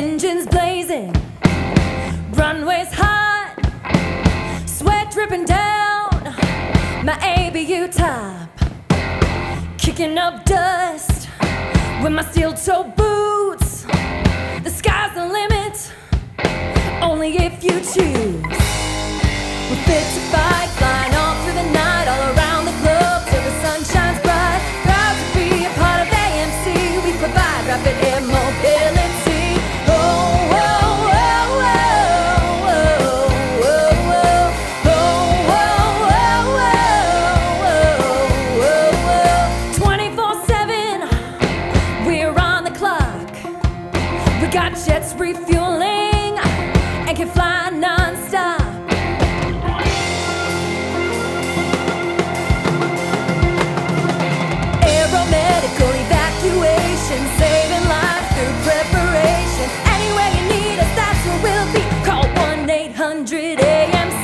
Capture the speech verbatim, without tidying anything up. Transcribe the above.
Engines blazing, runways hot, sweat dripping down my A B U top, kicking up dust with my steel-toe boots. The sky's the limit, only if you choose. We're fit to fight, flying all through the night, all around the globe till the sun shines bright. Proud to be a part of A M C. We provide rapid air mobility. Got jets refueling and can fly non-stop. Aeromedical evacuation, saving lives through preparation. Anywhere you need us, that's where we'll be. Call one eight hundred A M C.